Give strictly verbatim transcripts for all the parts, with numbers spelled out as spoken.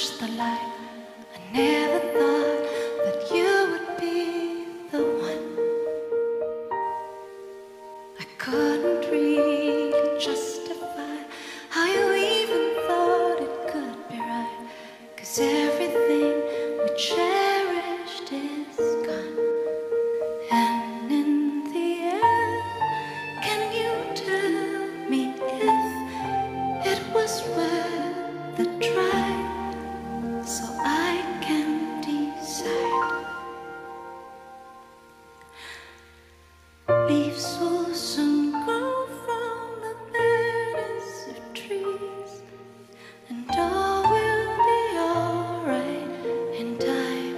touched the light, I never thought that you would be the one. I couldn't really justify how you even thought it could be right, 'cause everything we cherished is gone. And in the end, can you tell me if it was worth the try, so I can decide? Leaves will soon grow from the beds of trees, and all will be alright in time.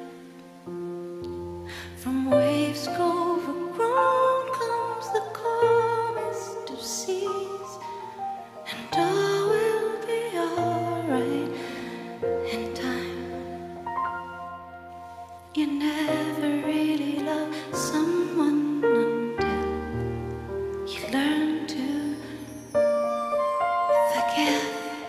From waves overgrown comes the calmest of seas, and all will be alright in time. You never really love someone until you learn to forgive.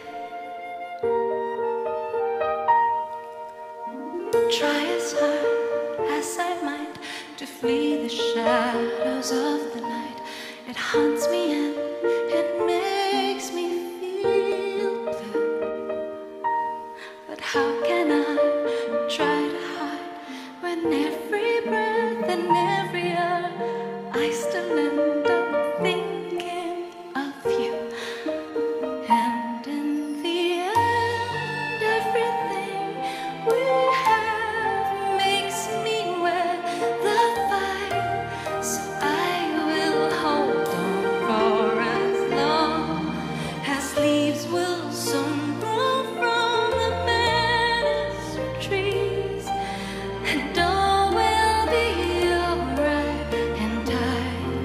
Try as hard as I might to flee the shadows of the night. It haunts me and it makes me feel blue. But how can I try to hide when every breath and every hour I still end up thinking of you? And in the end, everything we have makes me wear the fight, so I will hold on for as long as leaves will soon grow from the beds of trees, and all will be alright in time.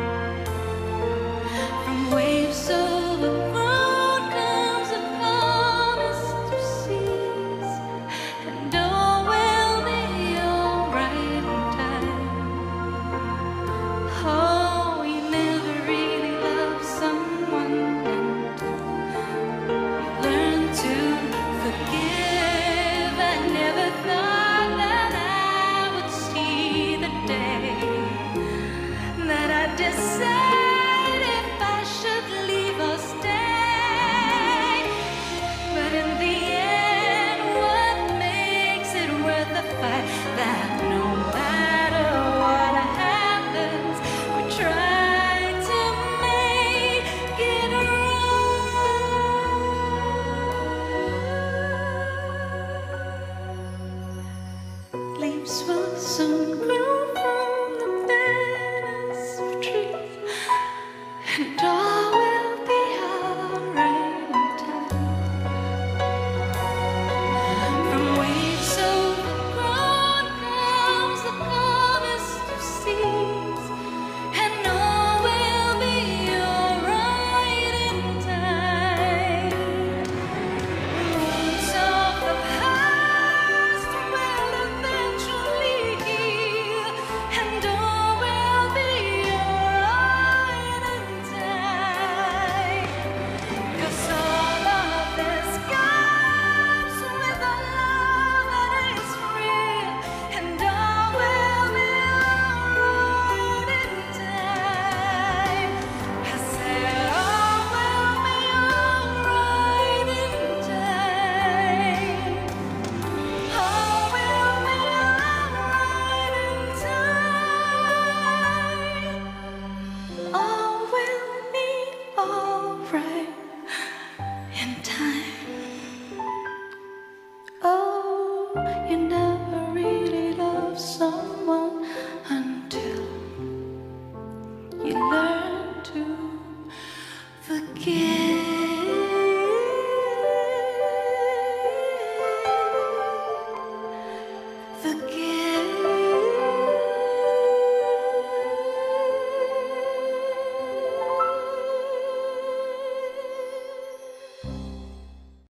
From waves overgrown comes the calmest of seas, and all will be alright in time. Oh, you never really love someone until you learn to forgive. I never thought that I would see the day that I decide if I should leave or stay. But in the end, what makes it worth the fight? That no matter what happens, we try to make it right. Leaves will soon grow